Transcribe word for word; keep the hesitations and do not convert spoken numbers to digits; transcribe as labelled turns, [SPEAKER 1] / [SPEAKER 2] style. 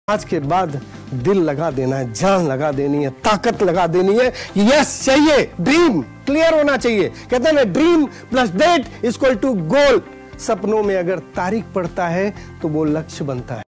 [SPEAKER 1] आज के बाद दिल लगा देना है, जान लगा देनी है, ताकत लगा देनी है। यस चाहिए, ड्रीम क्लियर होना चाहिए। कहते हैं ना, dream plus date equal to goal. सपनों में अगर तारीख पड़ता है तो वो लक्ष्य बनता है।